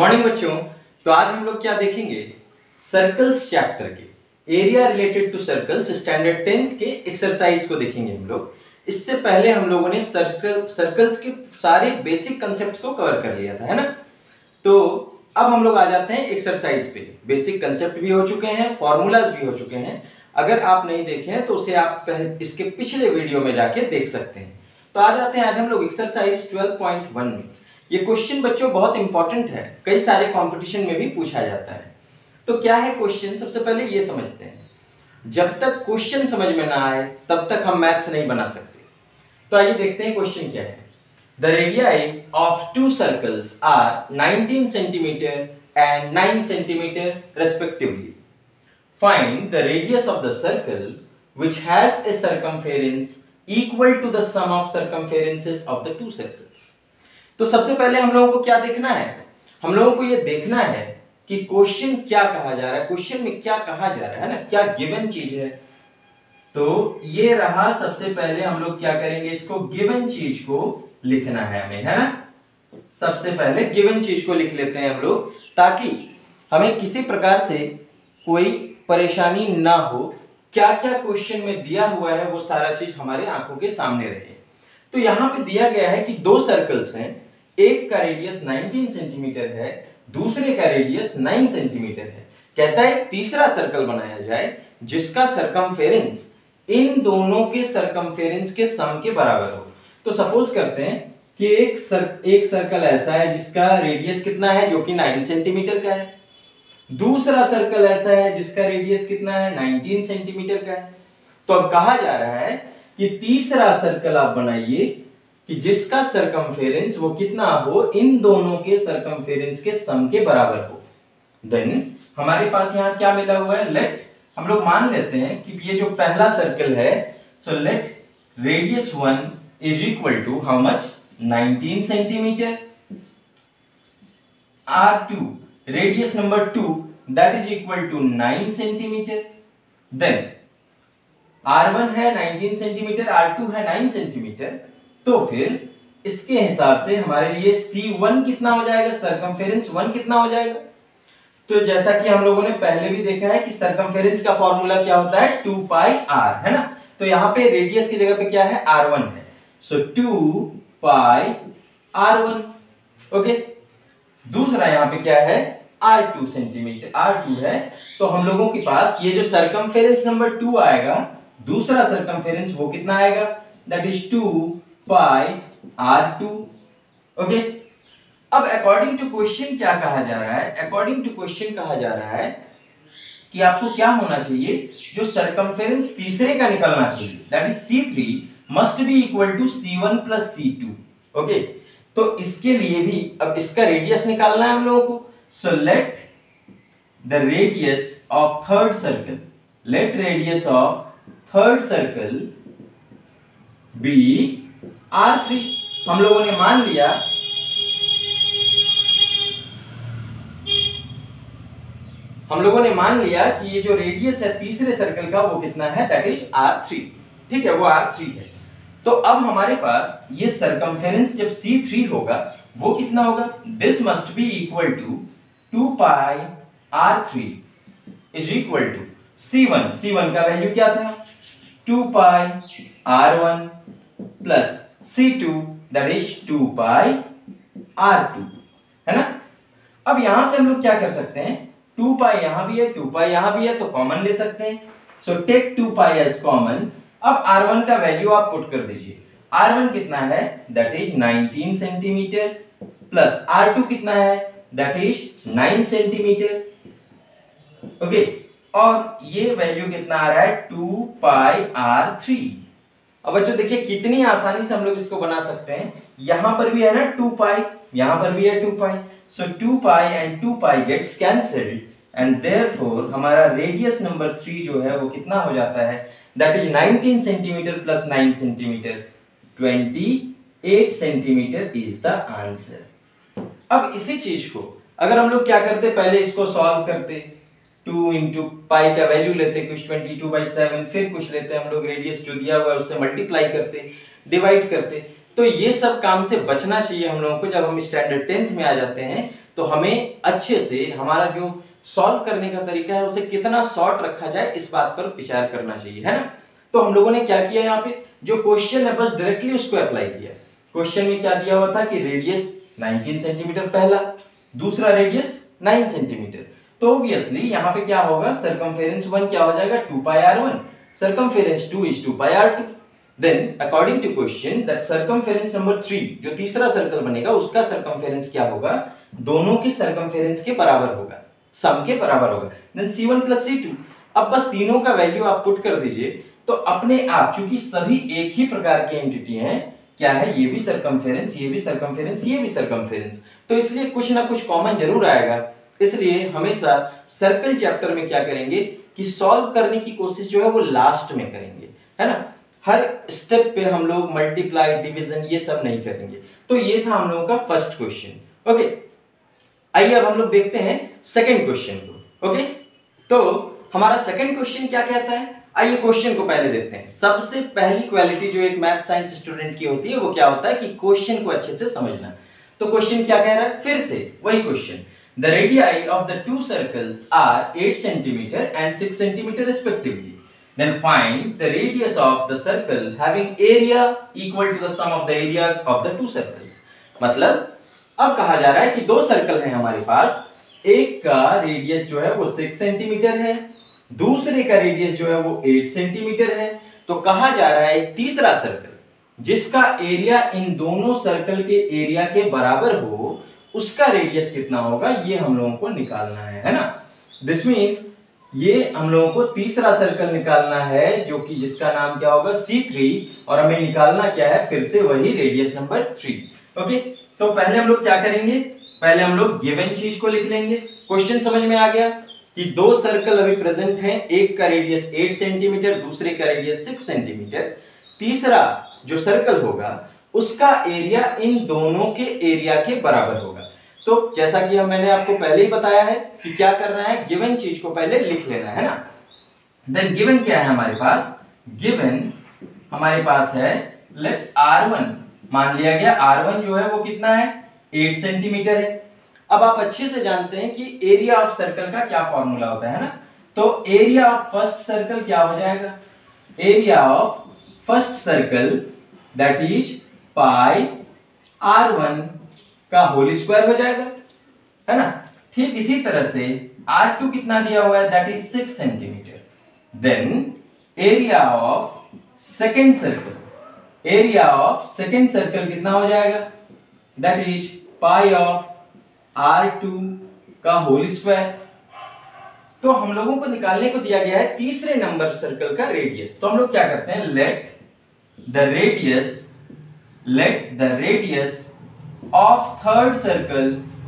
Morning बच्चों। तो आज हम लोग क्या देखेंगे, सर्कल्स चैप्टर के area related to circles standard 10th के एक्सरसाइज को देखेंगे हम लोग। इससे पहले हम लोगों ने सर्कल्स के सारे बेसिक कंसेप्ट्स को कवर कर लिया था, है ना। तो अब हम लोग आ जाते हैं एक्सरसाइज पे। बेसिक कंसेप्ट भी हो चुके हैं, फॉर्मूलाज भी हो चुके हैं। अगर आप नहीं देखे हैं तो उसे आप इसके पिछले वीडियो में जाके देख सकते हैं। तो आ जाते हैं आज हम लोग एक्सरसाइज 12.1 में। ये क्वेश्चन बच्चों बहुत इंपॉर्टेंट है, कई सारे कंपटीशन में भी पूछा जाता है। तो क्या है क्वेश्चन, सबसे पहले ये समझते हैं। जब तक क्वेश्चन समझ में ना आए तब तक हम मैथ्स नहीं बना सकते। तो आइए देखते हैं क्वेश्चन क्या है। The radii of two circles are 19 centimetre and 9 centimetre respectively. Find the radius of the circle which has a circumference equal to the sum of circumferences of the two circles। तो सबसे पहले हम लोगों को क्या देखना है, हम लोगों को ये देखना है कि क्वेश्चन क्या कहा जा रहा है, क्वेश्चन में क्या कहा जा रहा है ना, क्या गिवन चीज है। तो ये रहा, सबसे पहले हम लोग क्या करेंगे, इसको गिवन चीज को लिखना है हमें, है ना। सबसे पहले गिवन चीज को लिख लेते हैं हम लोग, ताकि हमें किसी प्रकार से कोई परेशानी ना हो। क्या क्या क्वेश्चन में दिया हुआ है वो सारा चीज हमारे आंखों के सामने रहे। तो यहाँ पे दिया गया है कि दो सर्कल्स हैं, एक का रेडियस 19 सेंटीमीटर है, दूसरे का रेडियस 9 सेंटीमीटर है। कहता है तीसरा सर्कल बनाया जाए जिसका सरकमफेरेंस इन दोनों के सरकमफेरेंस के सम के बराबर हो। तो सपोज करते हैं कि एक सर्कल ऐसा है जिसका रेडियस कितना है, जो कि 9 सेंटीमीटर का है। दूसरा सर्कल ऐसा है जिसका रेडियस कितना है, 19 सेंटीमीटर का है। तो अब कहा जा रहा है कि तीसरा सर्कल आप बनाइए कि जिसका सरकमफेरेंस वो कितना हो, इन दोनों के सरकमफेरेंस के सम के बराबर हो। देन हमारे पास यहाँ क्या मिला हुआ है, लेट हम लोग मान लेते हैं कि ये जो पहला सर्कल है, so let radius 1 is equal to how much, 19 centimetre. R2 radius number 2 that is equal to 9 centimetre. Then R1 है 19 सेंटीमीटर, R2 है 9 सेंटीमीटर। तो फिर इसके हिसाब से हमारे लिए C1 कितना हो जाएगा, सरकमफेरेंस 1 कितना हो जाएगा। तो जैसा कि हम लोगों ने पहले भी देखा है कि सरकमफेरेंस का फॉर्मूला क्या होता है, 2 पाई r, है ना। तो यहाँ पे रेडियस की जगह पे क्या है, R1 है। सो 2 पाई R1। ओके, दूसरा यहाँ पे क्या है, R2 सेंटीमीटर, R2 है। तो हम लोगों के पास ये जो सरकमफेरेंस नंबर 2 आएगा, दूसरा सरकमफेरेंस वो कितना आएगा, that is 2 pi R2। Okay, अब अकॉर्डिंग टू क्वेश्चन क्या कहा जा रहा है, अकॉर्डिंग टू क्वेश्चन कहा जा रहा है कि आपको क्या होना चाहिए, जो सरकमफेरेंस तीसरे का निकलना चाहिए, that is C3 must be equal to C1 plus C2। Okay, तो इसके लिए भी अब इसका रेडियस निकालना है हम लोगों को। So let the radius of third circle, let radius of third circle be R3। हम लोगों ने मान लिया कि ये जो रेडियस है तीसरे सर्कल का वो कितना है, दैट इज R3। ठीक है, वो R3 है। तो अब हमारे पास ये सरकमफेरेंस जब C3 होगा वो कितना होगा, this must be equal to 2 pi R3 is equal to C1। C1 का वैल्यू क्या था, 2 pi R1 plus C2 that is 2 pi R2, है ना। अब यहां से हम लोग क्या कर सकते हैं, 2 पाई यहां भी है, 2 पाई यहां भी है, तो कॉमन ले सकते हैं। So take 2 pi as common. अब R1 का वैल्यू आप पुट कर दीजिए। R1 कितना है, that is 19 centimetre plus R2 कितना है, दैट इज 9 सेंटीमीटर। ओके, और ये वैल्यू कितना आ रहा है, 2 पाई R3। अब बच्चों देखिए कितनी आसानी से हम लोग इसको बना सकते हैं। यहां पर भी है ना 2 पाई, यहां पर भी है 2 pi. So 2 pi and 2 pi gets cancelled and therefore हमारा रेडियस नंबर 3 जो है वो कितना हो जाता है, that is 19 centimetre plus 9 centimetre, 28 centimetre is the answer. अब इसी चीज को अगर हम लोग क्या करते, पहले इसको सॉल्व करते, 2 इंटू पाई का वैल्यू लेते कुछ 22/7, फिर कुछ लेते हम लोग रेडियस जो दिया हुआ है उससे मल्टीप्लाई करते, डिवाइड करते। तो ये सब काम से बचना चाहिए हम लोगों को। जब हम स्टैंडर्ड 10th में आ जाते हैं तो हमें अच्छे से हमारा जो सॉल्व करने का तरीका है उसे कितना शॉर्ट रखा जाए इस बात पर विचार करना चाहिए, है ना। तो हम लोगों ने क्या किया, यहाँ पे जो क्वेश्चन है बस डायरेक्टली उसको अप्लाई किया। क्वेश्चन में क्या दिया हुआ था कि रेडियस 19 सेंटीमीटर पहला, दूसरा रेडियस 9 सेंटीमीटर। तो ऑब्वियसली यहाँ पे क्या होगा, सर्कमफेरेंस 1 क्या हो जाएगा 2 pi r1, circumference 2 is 2 pi r2। Then according to question that circumference number 3 जो तीसरा सर्कल बनेगा उसका सर्कमफेरेंस क्या होगा, दोनों के सर्कमफेरेंस के बराबर होगा, सम के बराबर होगा। देन c1 प्लस c2, अब बस तीनों का वैल्यू आप पुट कर दीजिए तो अपने आप, चूंकि सभी एक ही प्रकार के एंटिटी हैं, क्या है, ये भी सर्कमफेरेंस, ये भी सर्कमफेरेंस, ये भी सर्कमफेरेंस, तो इसलिए कुछ ना कुछ कॉमन जरूर आएगा। इसलिए हमेशा सर्कल चैप्टर में क्या करेंगे कि सॉल्व करने की कोशिश जो है वो लास्ट में करेंगे, है ना। हर स्टेप पे हम लोग मल्टीप्लाई, डिवीजन ये सब नहीं करेंगे। तो ये था हम लोगों का फर्स्ट क्वेश्चन। ओके, आइए अब हम लोग देखते हैं सेकंड क्वेश्चन को। ओके, तो हमारा सेकंड क्वेश्चन क्या कहता है, आइए क्वेश्चन को पहले देखते हैं। सबसे पहली क्वालिटी जो एक मैथ साइंस स्टूडेंट की होती है वो क्या होता है कि क्वेश्चन को अच्छे से समझना। तो क्वेश्चन क्या कह रहा है, फिर से वही question, the radii of the two circles are 8 centimetre and 6 centimetre respectively, then find the radius of the circle having area equal to the sum of the areas of the two circles। मतलब अब कहा जा रहा है कि दो circle हैं हमारे पास, एक का रेडियस जो है वो 6 सेंटीमीटर है, दूसरे का रेडियस जो है वो 8 सेंटीमीटर है। तो कहा जा रहा है एक तीसरा सर्कल जिसका एरिया इन दोनों सर्कल के एरिया के बराबर हो, उसका रेडियस कितना होगा, ये हम लोगों को निकालना है ना। दिस मीन्स ये हम लोगों को तीसरा सर्कल निकालना है जो कि जिसका नाम क्या होगा C3, और हमें निकालना क्या है, फिर से वही रेडियस नंबर 3। ओके, तो पहले हम लोग क्या करेंगे, पहले हम लोग गिवन चीज को लिख लेंगे। क्वेश्चन समझ में आ गया कि दो सर्कल अभी प्रेजेंट हैं, एक का रेडियस 8 सेंटीमीटर, दूसरे का रेडियस 6 सेंटीमीटर। तीसरा जो सर्कल होगा उसका एरिया इन दोनों के एरिया के बराबर होगा। तो जैसा कि मैंने आपको पहले ही बताया है कि क्या करना है, गिवन चीज को पहले लिख लेना है ना। देन गिवन क्या है हमारे पास, गिवन हमारे पास है लेट r1, मान लिया गया r1 जो है वो कितना है 8 सेंटीमीटर है। अब आप अच्छे से जानते हैं कि एरिया ऑफ सर्कल का क्या फॉर्मूला होता है ना। तो एरिया ऑफ फर्स्ट सर्कल क्या हो जाएगा, area of first circle that is pi r1 का होल स्क्वायर हो जाएगा, है ना। ठीक इसी तरह से r2 कितना दिया हुआ है, that is 6 centimetre. Then area of second circle, area of second circle कितना हो जाएगा, that is pi of r2 का होल स्क्वायर। तो हम लोगों को निकालने को दिया गया है तीसरे नंबर सर्कल का रेडियस। तो हम लोग क्या करते हैं, let the radius of third circle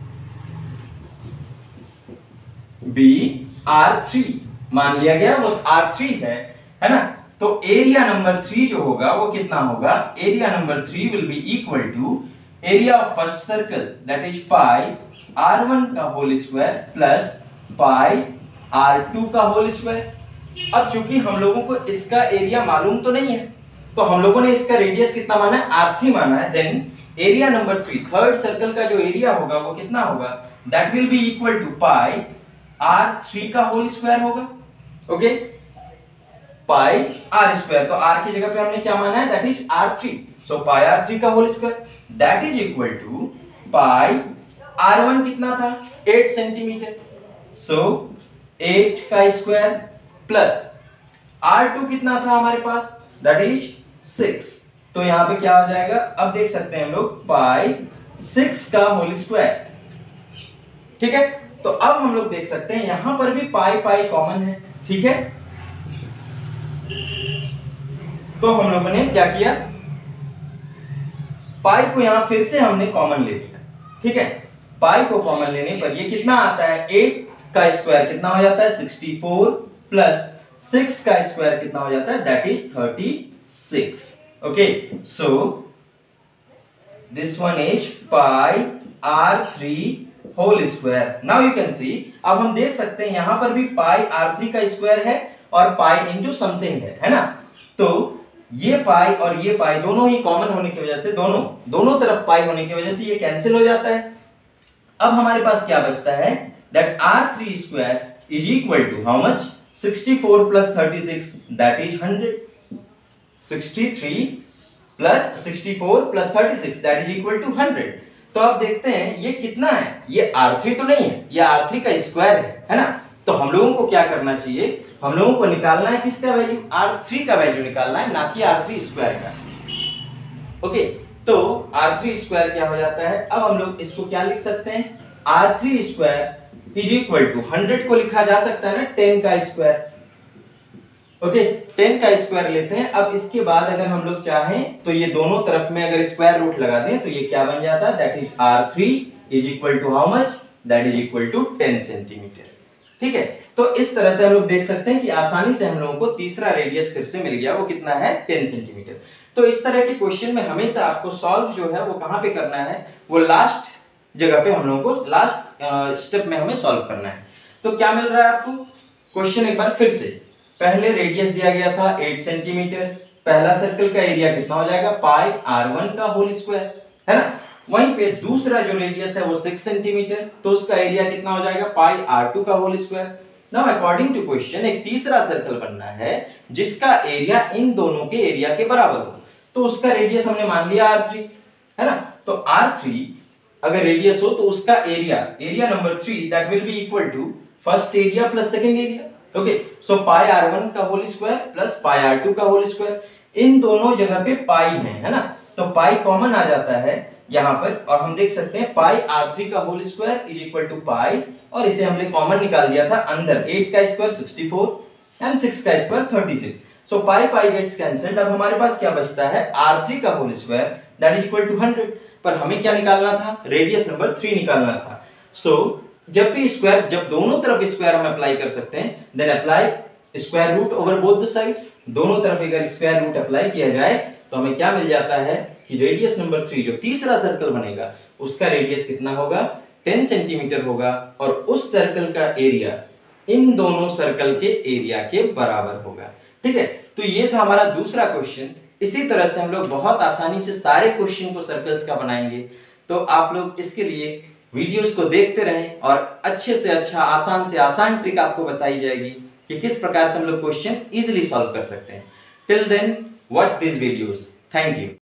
be R3, मान लिया गया वो R3 है ना। तो एरिया नंबर 3 जो होगा वो कितना होगा, area number 3 will be equal to area of first circle that is pi R1 का whole square plus pi R2 का होल स्क्वायर। अब चूंकि हम लोगों को इसका एरिया मालूम तो नहीं है, तो हम लोगों ने इसका रेडियस कितना माना है, R3 माना है। Then area number 3, third circle का जो एरिया होगा वो कितना होगा, that will be equal to pi r3 का होल स्क्वायर होगा। ओके, पाई r स्क्वायर, तो r की जगह पे हमने क्या माना है, that is r3, so pi r3 का whole square that is equal to pi r1 कितना था 8 सेंटीमीटर, सो 8 का स्क्वायर प्लस r2 कितना था हमारे पास, दैट इज 6। तो यहां पे क्या हो जाएगा, अब देख सकते हैं हम लोग पाई 6 का होल स्क्वायर। ठीक है, तो अब हम लोग देख सकते हैं यहां पर भी पाई पाई कॉमन है। ठीक है, तो हम लोगों ने क्या किया, पाई को यहां फिर से हमने कॉमन ले लिया। ठीक है, पाई को कॉमन लेने पर ये कितना आता है, 8 का स्क्वायर कितना हो जाता है 64 प्लस 6 का स्क्वायर कितना हो जाता है, that is 36। Okay, so this one is pi r3 whole square. Now you can see, अब हम देख सकते हैं यहां पर भी pi r3 का स्क्वायर है और pi into something है ना। तो ये pi और ये pi दोनों ही कॉमन होने की वजह से, दोनों तरफ pi होने की वजह से ये कैंसिल हो जाता है। अब हमारे पास क्या बचता है, that r3 square is equal to how much, 64 plus 36 that is 100। 63 plus 64 plus 36 that is equal to 100। तो आप देखते हैं ये कितना है, ये r3 तो नहीं है, ये r3 का स्क्वायर है ना। तो हम लोगों को क्या करना चाहिए, हम लोगों को निकालना है किसका वैल्यू, r3 का वैल्यू निकालना है, ना कि r3 स्क्वायर का। ओके, तो r3 स्क्वायर क्या हो जाता है, अब हम लोग इसको क्या लिख सकते हैं, r3 square is equal to 100 को लिखा जा सकता है ना 10 का स्क्वायर। ओके, 10 का स्क्वायर लेते हैं। अब इसके बाद अगर हम लोग चाहें तो ये दोनों तरफ में अगर स्क्वायर रूट लगा दें तो ये क्या बन जाता है, that is r3 is equal to how much, that is equal to 10 centimetre. ठीक है, तो इस तरह से हम लोग देख सकते हैं कि आसानी से हम लोगों को तीसरा रेडियस फिर से मिल गया, वो कितना है 10 सेंटीमीटर। तो इस तरह के क्वेश्चन में हमेशा आपको सॉल्व जो है वो कहां पे करना है, वो लास्ट जगह पे हम लोगों को लास्ट स्टेप में हमें सॉल्व करना है। तो क्या मिल रहा है आपको, क्वेश्चन एक बार फिर से, पहले रेडियस दिया गया था 8 सेंटीमीटर, पहला सर्कल का एरिया कितना हो जाएगा, पाई r1 का होल स्क्वायर, है ना। वहीं पे दूसरा जो रेडियस है वो 6 सेंटीमीटर, तो उसका एरिया कितना हो जाएगा, पाई r2 का whole square. Now according to question एक तीसरा सर्कल बनना है जिसका एरिया इन दोनों के एरिया के बराबर हो, तो उसका रेडियस हमने मान लिया r3, है ना। तो r3 अगर रेडियस हो तो उसका area number 3 that will be equal to first area plus second area. Okay, so pi r1 का whole square plus pi r2 का होल स्क्वायर, इन दोनों जगह पे पाई है ना, तो पाई कॉमन आ जाता है यहां पर, और हम देख सकते हैं पाई r3 का whole square is equal to pi, और इसे हमने कॉमन निकाल दिया था अंदर, 8 का स्क्वायर 64 एंड 6 का square 36, so pi pi gets cancelled. अब हमारे पास क्या बचता है, r3 का whole square that is equal to 100, पर हमें क्या निकालना था, रेडियस नंबर 3 निकालना था। सो जब भी स्क्वायर, जब दोनों तरफ स्क्वायर हम अप्लाई कर सकते हैं, then apply square root over both the sides. दोनों तरफ अगर स्क्वायर रूट अप्लाई किया जाए तो हमें क्या मिल जाता है कि रेडियस नंबर 3 जो तीसरा सर्कल बनेगा उसका रेडियस कितना होगा, 10 सेंटीमीटर होगा, और उस सर्कल का एरिया इन दोनों सर्कल के एरिया के बराबर होगा। ठीक है, तो ये था हमारा दूसरा क्वेश्चन। इसी तरह से हम लोग बहुत आसानी से सारे क्वेश्चन को सर्कल्स का बनाएंगे। तो आप लोग इसके लिए वीडियोस को देखते रहें और अच्छे से अच्छा, आसान से आसान ट्रिक आपको बताई जाएगी कि किस प्रकार से हम लोग क्वेश्चन इजीली सॉल्व कर सकते हैं। Till then watch this videos, thank you.